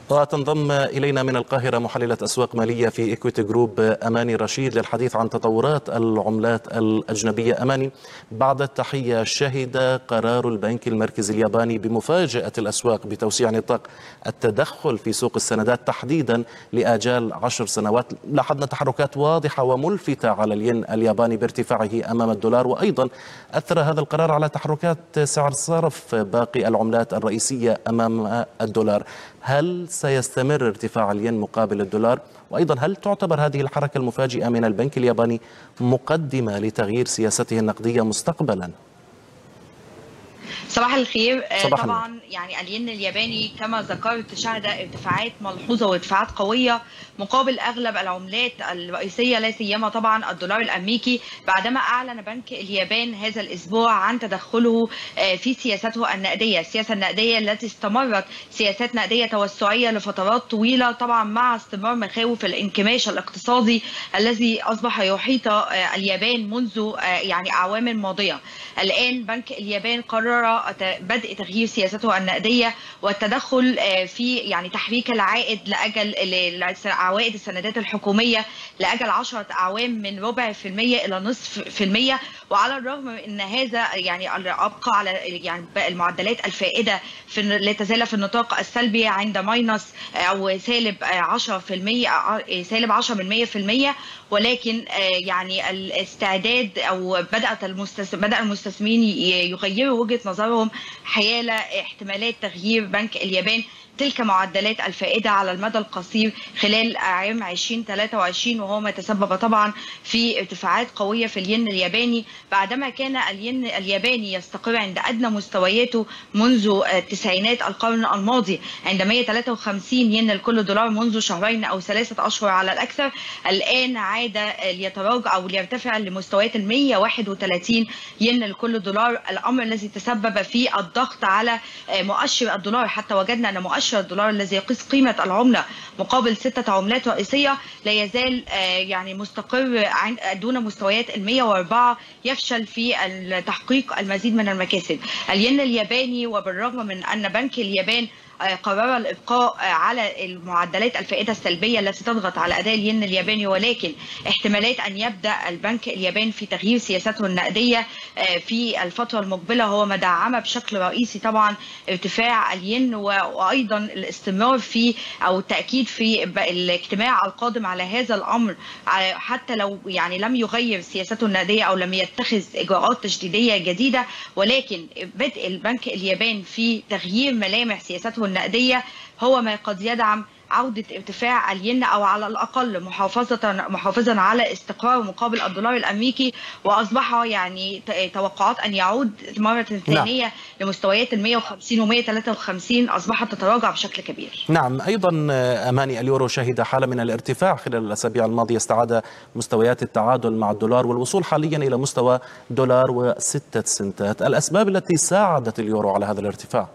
وتنضم إلينا من القاهرة محللة أسواق مالية في إكويتي جروب أماني رشيد للحديث عن تطورات العملات الأجنبية. أماني، بعد التحية، شهد قرار البنك المركزي الياباني بمفاجأة الأسواق بتوسيع نطاق التدخل في سوق السندات تحديدا لآجال 10 سنوات. لاحظنا تحركات واضحة وملفتة على الين الياباني بارتفاعه أمام الدولار، وأيضا أثر هذا القرار على تحركات سعر صرف باقي العملات الرئيسية أمام الدولار. هل سيستمر ارتفاع الين مقابل الدولار؟ وأيضا هل تعتبر هذه الحركة المفاجئة من البنك الياباني مقدمة لتغيير سياسته النقدية مستقبلا؟ صباح الخير. صباح طبعا يعني الين الياباني كما ذكرت شهد ارتفاعات ملحوظه وارتفاعات قويه مقابل اغلب العملات الرئيسيه، لا سيما طبعا الدولار الامريكي، بعدما اعلن بنك اليابان هذا الاسبوع عن تدخله في سياسته النقديه، السياسه النقديه التي استمرت سياسات نقديه توسعيه لفترات طويله، طبعا مع استمرار مخاوف الانكماش الاقتصادي الذي اصبح يحيط اليابان منذ يعني اعوام ماضيه. الان بنك اليابان قرر بدء تغيير سياسته النقديه والتدخل في يعني تحريك العائد لاجل عوائد السندات الحكوميه لاجل 10 اعوام من 0.5% الى نصف في المية. وعلى الرغم من ان هذا يعني ابقى على يعني المعدلات الفائده لا تزال في النطاق السلبي عند ماينس او سالب 10%، سالب 10%، ولكن يعني الاستعداد او بدأ المستثمرين يغيروا وجهة نظرهم حيال احتمالات تغيير بنك اليابان تلك معدلات الفائدة على المدى القصير خلال عام 2023، وهو ما تسبب طبعا في ارتفاعات قوية في الين الياباني، بعدما كان الين الياباني يستقر عند أدنى مستوياته منذ التسعينات القرن الماضي عند 153 ين لكل دولار منذ شهرين أو 3 أشهر على الأكثر. الآن عاد ليتراجع أو ليرتفع لمستويات 131 ين لكل دولار، الأمر الذي تسبب في الضغط على مؤشر الدولار، حتى وجدنا أن مؤشر الدولار الذي يقيس قيمة العملة مقابل 6 عملات رئيسية لا يزال يعني مستقر دون مستويات 104، يفشل في تحقيق المزيد من المكاسب. الين الياباني وبالرغم من أن بنك اليابان قرر الإبقاء على المعدلات الفائدة السلبية التي تضغط على أداء الين الياباني، ولكن احتمالات أن يبدأ البنك الياباني في تغيير سياسته النقدية في الفترة المقبلة هو ما دعم بشكل رئيسي طبعا ارتفاع الين، وأيضا الاستمرار في أو التأكيد في الاجتماع القادم على هذا الأمر، حتى لو يعني لم يغير سياسته النقدية أو لم يتخذ إجراءات تشديدية جديدة، ولكن بدء البنك اليابان في تغيير ملامح سياسته النقدية هو ما قد يدعم عودة ارتفاع الين أو على الأقل محافظا على استقرار مقابل الدولار الأمريكي، وأصبح يعني توقعات أن يعود مرة ثانية لمستويات 150 و 153 أصبحت تتراجع بشكل كبير. نعم، أيضا أماني، اليورو شهد حالة من الارتفاع خلال الأسابيع الماضية، استعاد مستويات التعادل مع الدولار والوصول حاليا إلى مستوى دولار و6 سنتات. الأسباب التي ساعدت اليورو على هذا الارتفاع؟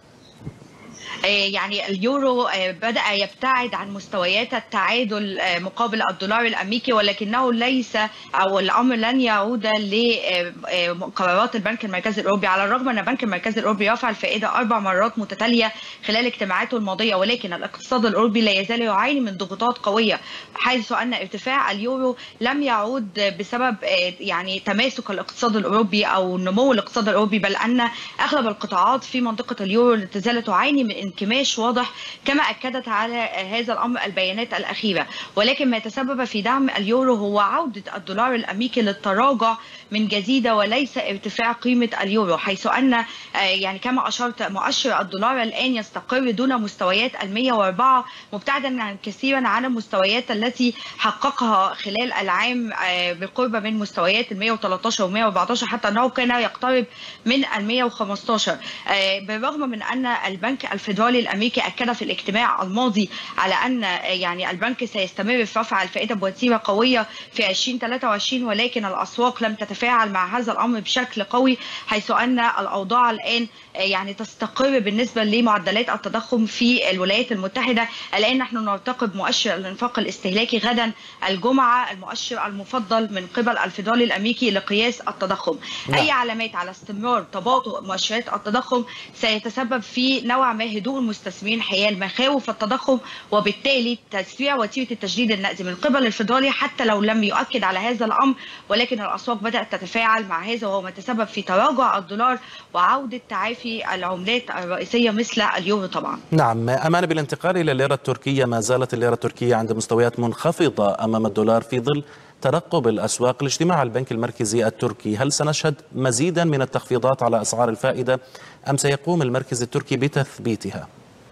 يعني اليورو بدأ يبتعد عن مستويات التعادل مقابل الدولار الأمريكي، ولكنه ليس أو الأمر لن يعود لقرارات البنك المركزي الأوروبي، على الرغم أن البنك المركزي الأوروبي رفع الفائدة 4 مرات متتالية خلال اجتماعاته الماضية، ولكن الاقتصاد الأوروبي لا يزال يعاني من ضغوطات قوية، حيث أن ارتفاع اليورو لم يعود بسبب يعني تماسك الاقتصاد الأوروبي أو نمو الاقتصاد الأوروبي، بل أن أغلب القطاعات في منطقة اليورو لا تزال تعاني من انكماش واضح كما أكدت على هذا الأمر البيانات الأخيرة. ولكن ما يتسبب في دعم اليورو هو عودة الدولار الأمريكي للتراجع من جديد وليس ارتفاع قيمة اليورو، حيث أن يعني كما أشرت مؤشر الدولار الآن يستقر دون مستويات 104، مبتعدا كثيرا عن المستويات التي حققها خلال العام بالقرب من مستويات 113 و 114، حتى أنه كان يقترب من 115. بالرغم من أن البنك الفيدرالي الأمريكي أكد في الاجتماع الماضي على أن يعني البنك سيستمر في رفع الفائدة بوتيرة قوية في 2023، ولكن الأسواق لم تتفاعل مع هذا الأمر بشكل قوي، حيث أن الأوضاع الآن يعني تستقر بالنسبة لمعدلات التضخم في الولايات المتحدة. الآن نحن نرتقب مؤشر الانفاق الاستهلاكي غدا الجمعة، المؤشر المفضل من قبل الفيدرالي الأمريكي لقياس التضخم. أي علامات على استمرار تباطؤ مؤشرات التضخم سيتسبب في نوع ما هدوء هدوء المستثمرين حيال مخاوف التضخم، وبالتالي تسريع وتيره التجديد النقدي من قبل الفيدرالي حتى لو لم يؤكد على هذا الامر، ولكن الاسواق بدات تتفاعل مع هذا، وهو ما تسبب في تراجع الدولار وعوده تعافي العملات الرئيسيه مثل اليورو طبعا. نعم، أمان بالانتقال إلى الليرة التركية، ما زالت الليرة التركية عند مستويات منخفضة أمام الدولار في ظل ترقب الأسواق لاجتماع البنك المركزي التركي. هل سنشهد مزيدا من التخفيضات على أسعار الفائدة أم سيقوم المركز التركي بتثبيتها؟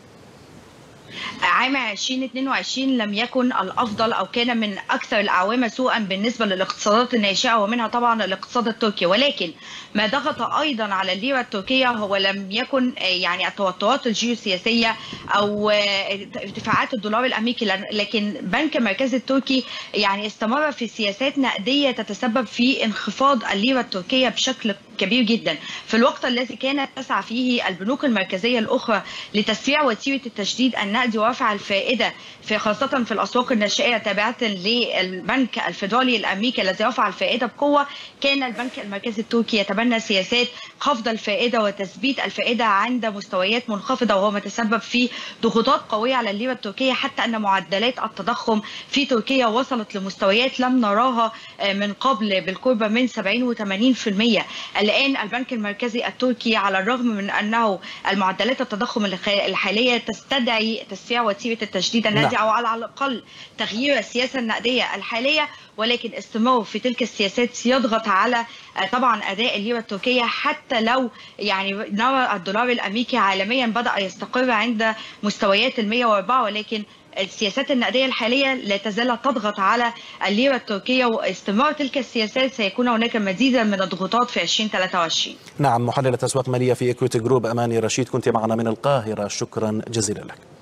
عام 2022 لم يكن الافضل او كان من اكثر الاعوام سوءا بالنسبه للاقتصادات الناشئه ومنها طبعا الاقتصاد التركي، ولكن ما ضغط ايضا على الليره التركيه هو لم يكن يعني التوترات الجيوسياسيه او ارتفاعات الدولار الامريكي، لكن البنك المركزي التركي يعني استمر في سياسات نقديه تتسبب في انخفاض الليره التركيه بشكل كبير جدا في الوقت الذي كانت تسعى فيه البنوك المركزيه الاخرى لتسريع وتيره التشديد النقدي ورفع الفائده في خاصه في الاسواق الناشئه تابعه للبنك الفيدرالي الامريكي الذي رفع الفائده بقوه. كان البنك المركزي التركي يتبنى سياسات خفض الفائده وتثبيت الفائده عند مستويات منخفضه، وهو ما تسبب في ضغوطات قويه على الليره التركيه، حتى ان معدلات التضخم في تركيا وصلت لمستويات لم نراها من قبل بالقرب من 70 و80%. الآن البنك المركزي التركي على الرغم من أنه المعدلات التضخم الحالية تستدعي تسريع وتيرة التجديد النقدي أو على الأقل تغيير السياسة النقدية الحالية، ولكن استمرار في تلك السياسات يضغط على طبعا أداء الليرة التركية، حتى لو يعني نرى الدولار الأمريكي عالميا بدأ يستقر عند مستويات 104، ولكن السياسات النقدية الحالية لا تزال تضغط على الليرة التركية، واستمرار تلك السياسات سيكون هناك مزيدا من الضغوطات في 2023. نعم، محللة أسواق مالية في إكويتي جروب أماني رشيد، كنت معنا من القاهرة، شكرا جزيلا لك.